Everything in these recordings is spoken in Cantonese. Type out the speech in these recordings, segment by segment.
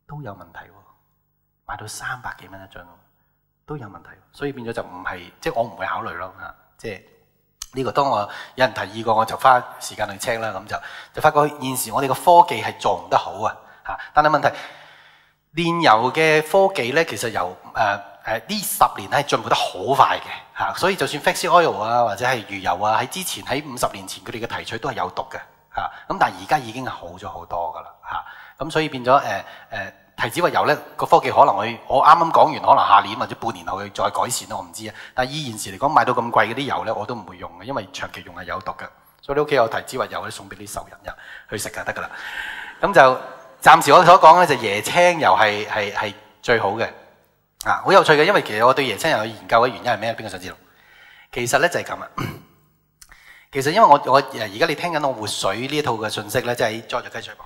都有問題喎，賣到300幾蚊一張都有問題，所以變咗就唔係即係我唔會考慮咯嚇，即係呢個當我有人提議過，我就花時間去 check 啦，咁就發覺現時我哋嘅科技係做唔得好啊嚇，但係問題煉油嘅科技咧，其實由呢10年係進步得好快嘅嚇，所以就算 flax oil 啊或者係魚油啊，喺之前喺50年前佢哋嘅提取都係有毒嘅嚇，咁但係而家已經係好咗好多噶啦嚇，咁所以變咗提子核油咧個科技可能我啱啱講完，可能下年或者半年後佢再改善咯，我唔知啊。但係以現時嚟講買到咁貴嗰啲油咧，我都唔會用嘅，因為長期用係有毒嘅。所以你屋企有提子核油咧，送俾啲仇人去食就得噶啦。咁就暫時我所講咧就椰青油係最好嘅啊，好有趣嘅，因為其實我對椰青油嘅研究嘅原因係咩？邊個想知道？其實咧就係咁啊。其實因為我而家你聽緊我活水呢一套嘅信息咧，即係在雞水房。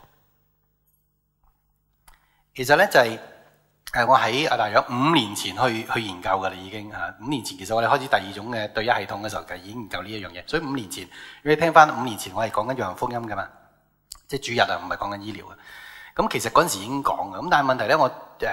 其實咧就係我喺大約5年前去研究㗎啦，已經嚇。5年前其實我哋開始第2種嘅對一系統嘅時候，就已經研究呢一樣嘢。所以5年前，如果你聽翻5年前我係講緊約翰福音㗎嘛，即係主日啊，唔係講緊醫療啊。咁其實嗰陣時已經講嘅，咁但係問題咧，我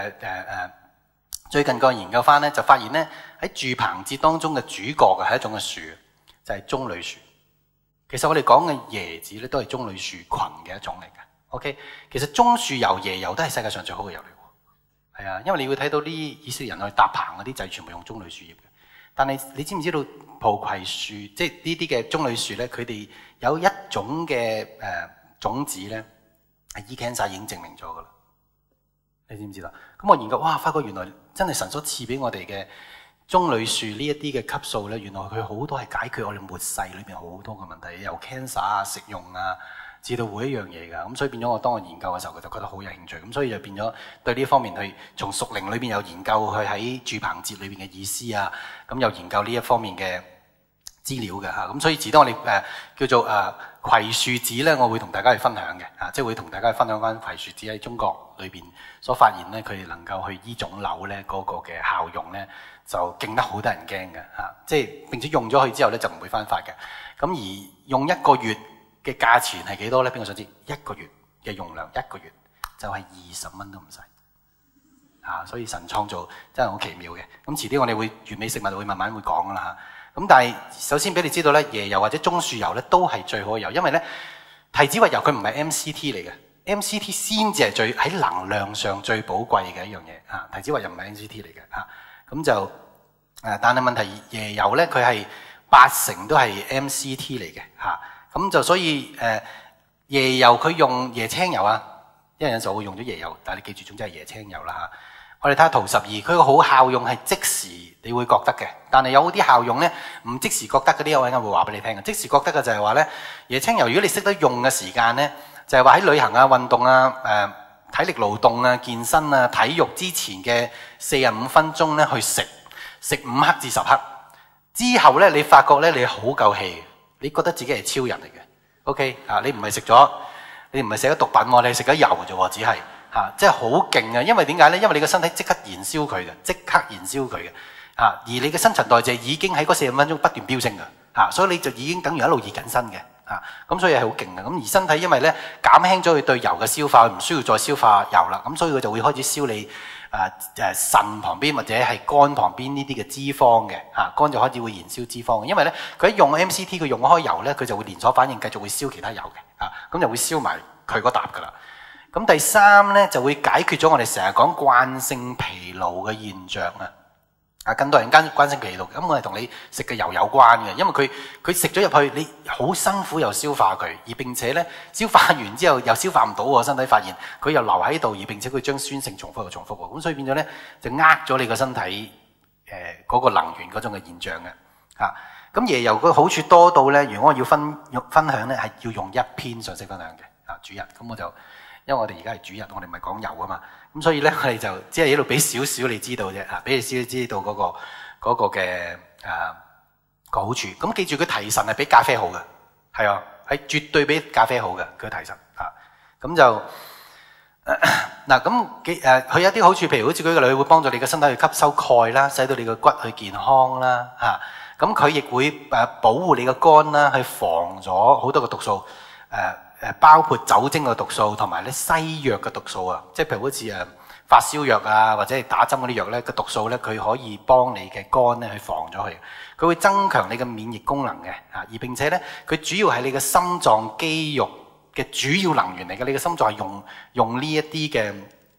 最近個研究翻咧，就發現咧喺住棚節當中嘅主角嘅係一種嘅樹，就係棕櫚樹。其實我哋講嘅椰子咧，都係棕櫚樹群嘅一種嚟嘅。OK， 其實棕樹油、椰油都係世界上最好嘅油嚟喎。係啊，因為你會睇到啲以色列人去搭棚嗰啲就係全部用棕櫚樹葉嘅。但係你知唔知道蒲葵樹，即係呢啲嘅棕櫚樹咧，佢哋有一種嘅種子咧係醫 cancer 已經證明咗㗎啦。你知唔知道？咁我研究哇，發覺原來真係神所賜俾我哋嘅棕櫚樹呢一啲嘅級數咧，原來佢好多係解決我哋末世裏邊好多嘅問題，由 cancer 啊、食用啊。至到每一樣嘢㗎，咁所以變咗我當我研究嘅時候，佢就覺得好有興趣，咁所以就變咗對呢方面去從屬靈裏邊有研究，佢喺住棚節裏邊嘅意思啊，咁有研究呢一方面嘅資料嘅嚇，咁所以遲啲我哋叫做葵樹籽咧，我會同大家去分享嘅嚇，即係會同大家去分享翻葵樹籽喺中國裏邊所發現咧，佢哋能夠去醫腫瘤咧嗰個嘅效用咧，就勁得好得人驚嘅嚇，即係並且用咗佢之後咧就唔會翻發嘅，咁而用1個月嘅價錢係幾多咧？邊個想知？1個月嘅用量，1個月就係20蚊都唔使嚇，所以神創造真係好奇妙嘅。咁遲啲我哋會完美食物會慢慢會講噶啦嚇。咁但係首先俾你知道咧，椰油或者棕樹油咧都係最好嘅油，因為咧提子核油佢唔係 MCT 嚟嘅 ，MCT 先至係最喺能量上最寶貴嘅一樣嘢嚇。提子核油唔係 MCT 嚟嘅嚇，咁就但係問題椰油咧佢係80%都係 MCT 嚟嘅嚇。咁就所以椰油佢用椰青油啊，因為有陣時候會用咗椰油，但係你記住總之係椰青油啦嚇。我哋睇下圖12，佢個好效用係即時你會覺得嘅，但係有啲效用咧唔即時覺得嗰啲，我應該會話俾你聽嘅。即時覺得嘅就係話咧，椰青油如果你識得用嘅時間咧，就係話喺旅行啊、運動啊、體力勞動啊、健身啊、體育之前嘅45分鐘咧去食5克至10克，之後咧你發覺咧你好夠氣。你覺得自己係超人嚟嘅 ，OK 啊？你唔係食咗，你唔係食咗毒品喎，你係食咗油啫喎，只係嚇，即係好勁啊！因為點解咧？因為你個身體即刻燃燒佢嘅，即刻燃燒佢嘅嚇，而你嘅新陳代謝已經喺嗰45分鐘不斷飆升嘅嚇，所以你就已經等於一路熱緊身嘅嚇，咁所以係好勁嘅。咁而身體因為咧減輕咗佢對油嘅消化，唔需要再消化油啦，咁所以佢就會開始燒你腎旁邊或者係肝旁邊呢啲嘅脂肪嘅嚇，肝就開始會燃燒脂肪嘅，因為咧佢一用 MCT 佢用開油咧，佢就會連鎖反應繼續會燒其他油嘅嚇，咁就會燒埋佢嗰笪噶啦。咁第3咧就會解決咗我哋成日講慣性疲勞嘅現象啊！更多人慣性疲勞，咁我係同你食嘅油有關嘅，因為佢食咗入去，你好辛苦又消化佢，而並且咧消化完之後又消化唔到喎，身體發現佢又留喺度，而並且佢將酸性重複又重複喎，咁所以變咗咧就咗你個身體嗰個能源嗰種嘅現象嘅嚇。咁椰油個好處多到咧，如果我要分享咧，係要用1篇信息分享嘅啊主日，咁我就因為我哋而家係主日，我哋唔係講油啊嘛。咁所以咧，我哋就只係喺度俾少少你知道啫，嚇，俾你少少知道嗰個嘅個好處。咁記住，佢提神係比咖啡好嘅，係啊，係絕對比咖啡好嘅，佢提神嚇。咁就嗱，咁佢有啲好處，譬如好似舉個例，會幫助你嘅身體去吸收鈣啦，使到你嘅骨去健康啦，嚇。咁佢亦會保護你嘅肝啦，去防咗好多個毒素包括酒精嘅毒素同埋咧西藥嘅毒素啊，即係譬如好似發燒藥啊，或者係打針嗰啲藥咧，個毒素咧佢可以幫你嘅肝咧去防咗佢，佢會增強你嘅免疫功能嘅嚇，而並且咧佢主要係你嘅心臟肌肉嘅主要能源嚟嘅，你嘅心臟係用呢一啲嘅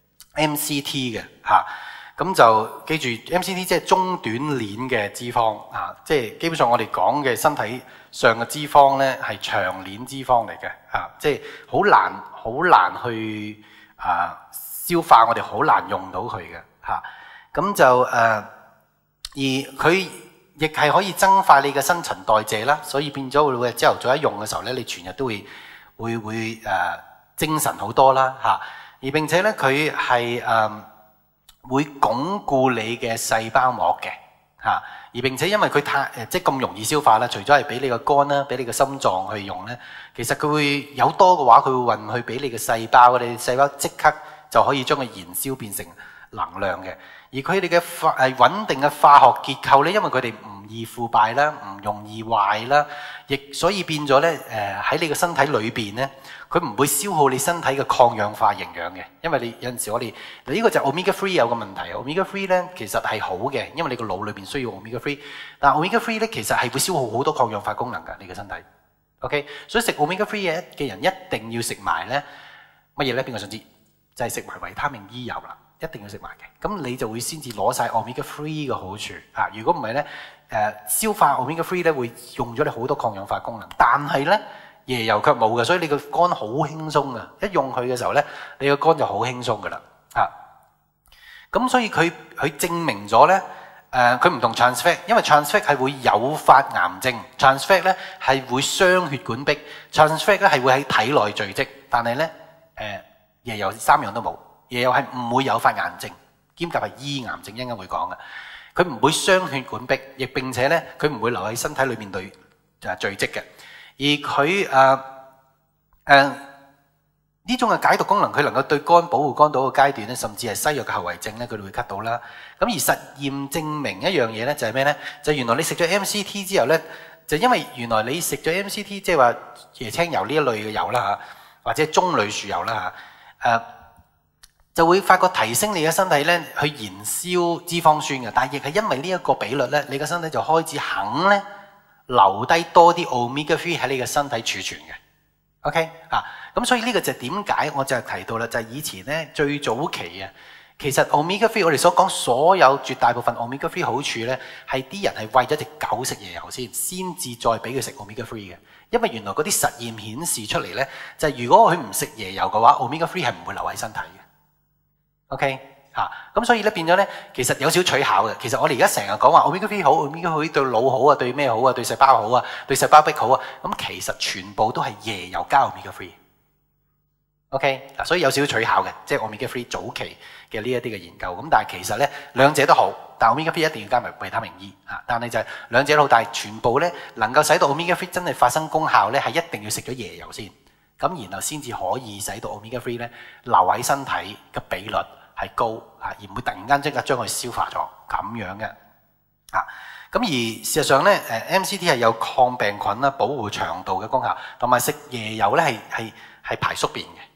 MCT 嘅嚇，咁就記住 MCT 即係中短鏈嘅脂肪嚇，即係基本上我哋講嘅身體上嘅脂肪咧係長鏈脂肪嚟嘅嚇，即係好難去消化，我哋好難用到佢嘅嚇，咁就而佢亦係可以增快你嘅新陳代謝啦，所以變咗會朝頭早一用嘅時候咧，你全日都會精神好多啦嚇，而並且咧佢係會鞏固你嘅細胞膜嘅嚇，而並且因為佢即係咁容易消化啦，除咗係俾你個肝啦，俾你個心臟去用咧，其實佢會有多嘅話，佢會運去俾你嘅細胞，你細胞即刻就可以將佢燃燒變成能量嘅。而佢哋嘅穩定嘅化學結構咧，因為佢哋唔易腐敗啦，唔容易壞啦，亦所以變咗咧喺你嘅身體裏邊咧，佢唔會消耗你身體嘅抗氧化營養嘅。因為你有陣時我哋呢個就 Omega 3有個問題 ，Omega 3咧其實係好嘅，因為你個腦裏邊需要 Omega 3，但 Omega 3咧其實係會消耗好多抗氧化功能㗎，你嘅身體。OK， 所以食 Omega 3嘅人一定要食埋咧乜嘢咧？邊個想知？就係食埋維他命 E 油啦。一定要食埋嘅，咁你就會先至攞晒 Omega 3嘅好處啊！如果唔係咧，消化 Omega 3咧會用咗你好多抗氧化功能，但係咧椰油卻冇嘅，所以你個肝好輕鬆啊！一用佢嘅時候咧，你個肝就好輕鬆噶啦啊！咁所以佢證明咗咧，佢唔同 trans fat， 因為 trans fat 係會誘發癌症 ，trans fat 咧係會傷血管壁 ，trans fat 咧係會喺體內聚積，但係咧椰油三樣都冇。椰油係唔會誘發癌症，兼夾係醫癌症，一陣間會講嘅。佢唔會傷血管壁，亦並且咧佢唔會留喺身體裏面聚積嘅。而佢呢種嘅解毒功能，佢能夠對肝保護肝到嘅階段咧，甚至係西藥嘅後遺症咧，佢哋會 cut 到啦。咁而實驗證明一樣嘢咧，就係咩咧？就原來你食咗 MCT 之後咧，就因為原來你食咗 MCT，即係話椰青油呢一類嘅油啦嚇，或者棕櫚樹油啦嚇，就會發覺提升你嘅身體咧去燃燒脂肪酸嘅，但係亦係因為呢一個比率咧，你嘅身體就開始肯咧留低多啲 Omega 3喺你嘅身體儲存嘅。OK 咁所以呢個就點解我就係提到啦，就係以前咧最早期啊，其實 Omega 3我哋所講所有絕大部分 Omega 3好處咧，係啲人係餵咗隻狗食椰油先至再俾佢食 Omega 3嘅，因為原來嗰啲實驗顯示出嚟咧，就係如果佢唔食椰油嘅話 ，Omega 3係唔會留喺身體嘅。OK 咁所以咧變咗咧，其實有少取巧嘅。其實我哋而家成日講話 Omega 3好 ，Omega 3對腦好啊，對咩好啊？對細胞好啊，對細胞壁好啊。咁其實全部都係椰油加 Omega 3。OK 所以有少少取巧嘅，即係 Omega 3早期嘅呢一啲嘅研究。咁但係其實咧兩者都好，但 Omega 3一定要加埋維他命 E 但係就係兩者都好，但係全部咧能夠使到 Omega 3真係發生功效咧，係一定要食咗椰油先，咁然後先至可以使到 Omega 3咧留喺身體嘅比率係高而唔會突然間即刻將佢消化咗咁樣嘅咁而事實上咧MCT 係有抗病菌啦、保護腸道嘅功效，同埋食椰油咧係排宿便嘅。